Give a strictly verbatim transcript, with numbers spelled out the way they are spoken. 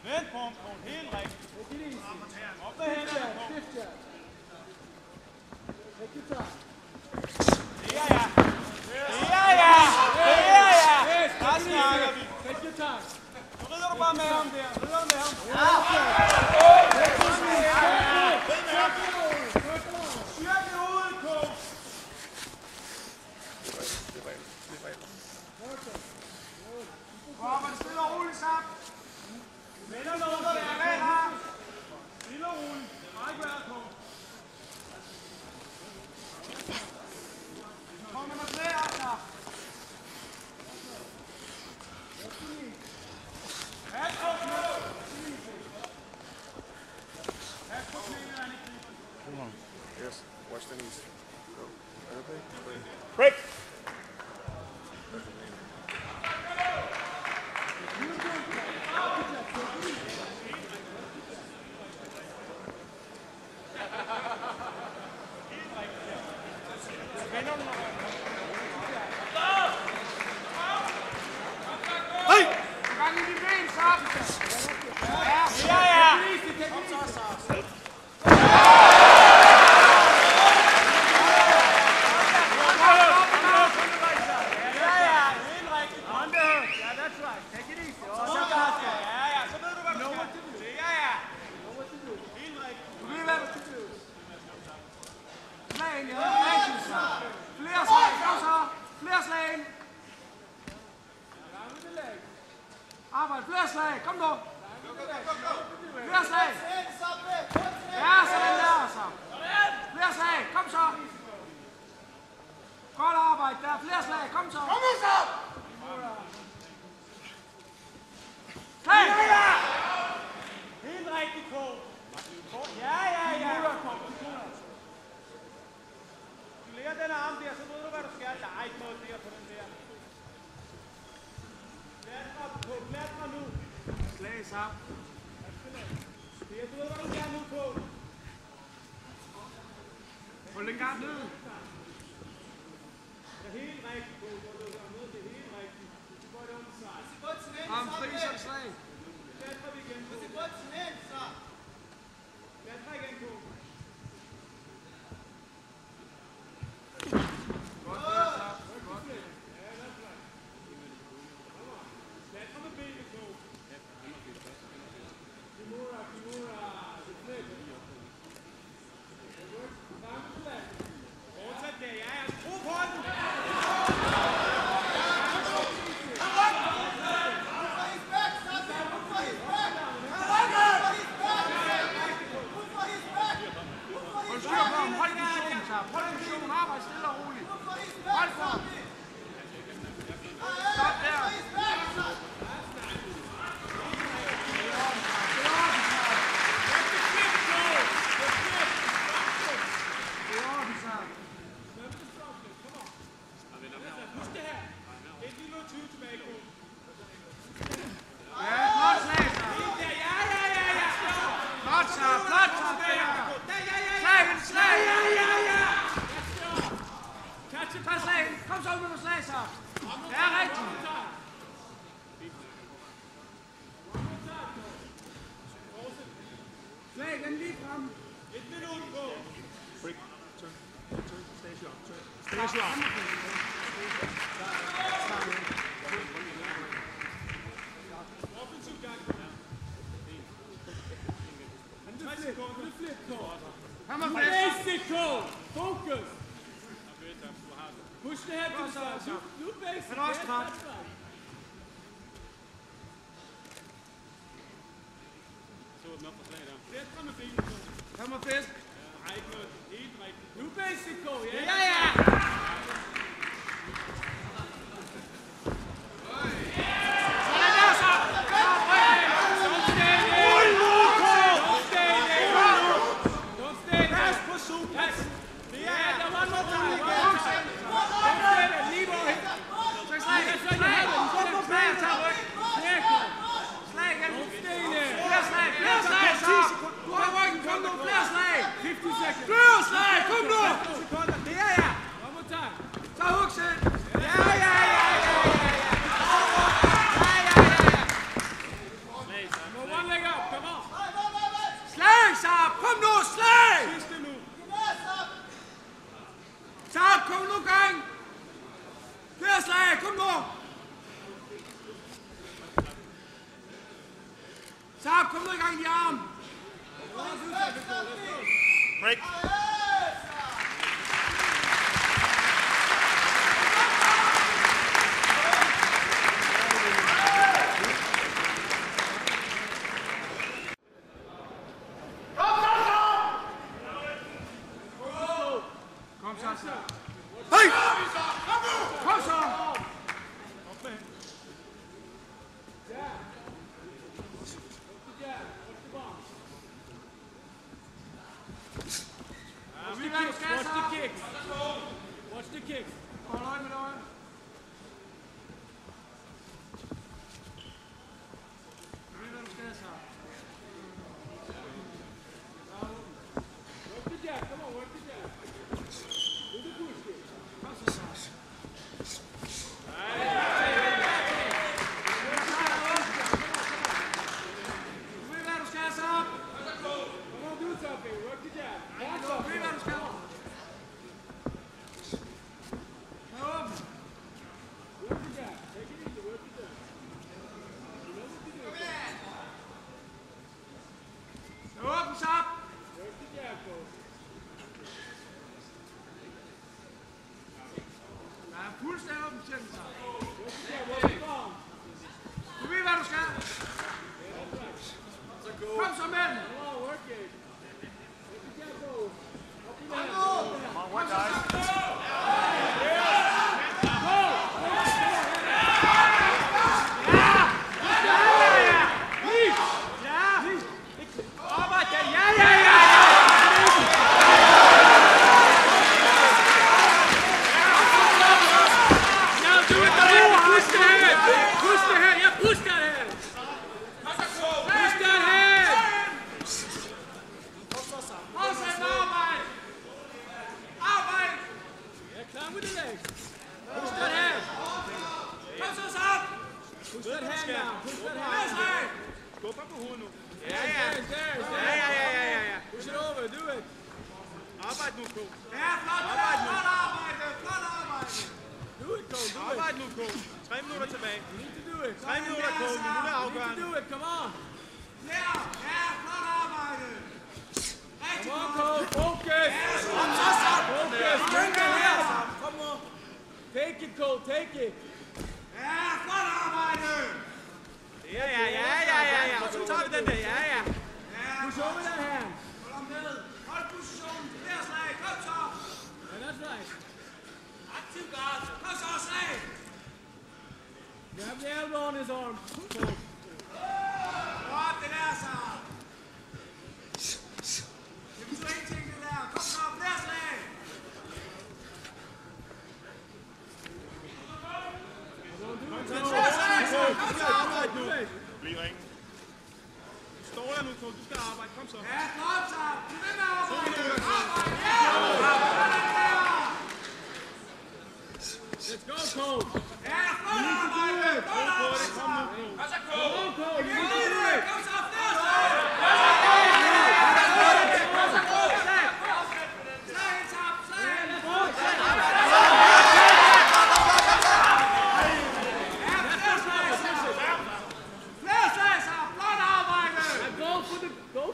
Vent, punkt, punkt. Helt rigtigt. Take it easy. Op derhen. Stiff jab, stiff jab. Take your time. Det er ja. Det er ja. Det er ja. Der snakker vi. Take your time. Nu rider du bare med ham der. Rider med ham. Ja. Styrke hovedet, coach. Kom, stille og roligt sammen. Vender noget, der er med her. Stille og roligt. Meget godt, coach. Kom med flere, Asger. Pas på knæet. Pas på knæet, Annie. Yes, watch the knees. Go. Okay. Break. Arbejde, flere slag, kom nu! Flere slag! Ja, sådan der så! Flere slag, kom så! Godt arbejde der, flere slag, kom så! Kom så! Slag! Helt rigtigt, coach. Ja, ja, ja. Du lærer den arm der, så ved du, hvad du skal. Der er ikke noget der på den der. Klatrer på, klatrer nu. Slag sammen. Det er, du ved, hvad du skal nu, coach. Hold den gang ned. Det er helt rigtigt, coach. Det er helt rigtigt. Du går det om sig. Arm fri som slag. Klatrer vi igen, coach. Klatrer igen, coach. Kom så ud med slag, så! Det er rigtigt! Slag den lige frem! Et minut på! Break. Turn. Turn. Stay sharp. Turn. Stay sharp. Offensiv gang. Kom og Mexico! Fokus! Push det her til sig. Nu er Mexico. Han er også træt. Så den op for slag der. Fætter med benene på. Kom og fisk. Nej, ikke noget. Helt rigtigt. Nu er Mexico, ja? Ja, ja! Sekunder. Det er jeg. Så hugsen! kom nu gang! Flere slag, kom nu! Sap, kom nu i gang i de arme! Break. Kom så, hey! Kom så! Op med hende. Watch the kick. Watch the kick. Hold øje med øje. Du ved, hvad du skal, så. Work the jab. Come on, work the jab. Do the push kick. Kom så, så. Du ved, hvad du skal, så. Come on, do something. Work the jab. Watch Du ved, hvad du skal. Work the jab. Take it easy. Work the jab. You know what to do. Åben, Sap. Work the jab, coach. Der er fuldstændig åben til den, så. Work the jab. Work the bomb. Du ved, hvad du skal. Kom så med den. Come on, work it. Work the jab, coach. Up in there. Come on, work, guys. Climb with the legs. Push that hand. Kom så, Sap. Push that hand down. Push that hand Flere down. slag. Skub ham på hovedet nu. Ja, ja. There's, there's, Ja, there's. ja, ja, ja, ja, ja. Push it over. Do it. Arbejd nu, coach. Ja, flot, flot, flot arbejde, flot arbejde. Do it, coach. Do it. Arbejd nu, coach. Tre minutter tilbage. You need to do it. Tre minutter, coach. Nu er det You need to afgørende. do it. Come on. Ja, ja, flot arbejde. Rigtig Come on, godt. coach. Focus. Kom så, Sap. Focus. Bring it here. Come on. Take it, coach. Take it. Ja, flot arbejde. Ja, ja, ja, ja, ja, ja. Og så tager vi den der. Ja, ja. Ja, Push over that hand. hold ham med. Hold positionen. Flere slag. Kom så. And that's right. Aktiv guard. Kom så, slag. Grab the elbow on his arm. Coach. Godt, det der, Sap. Det betyder ingenting, det der. Kom så, flere slag. Flere slag, Sap. Kom så. Do it. Bliv ringen. Du står der nu, coach. Du skal arbejde. Kom så. Ja, flot, Sap. Du vil med arbejde. Arbejde. Ja. Let's go, coach. Ja, flot arbejde. Flot arbejde, Sap. Come on, coach. Kom så,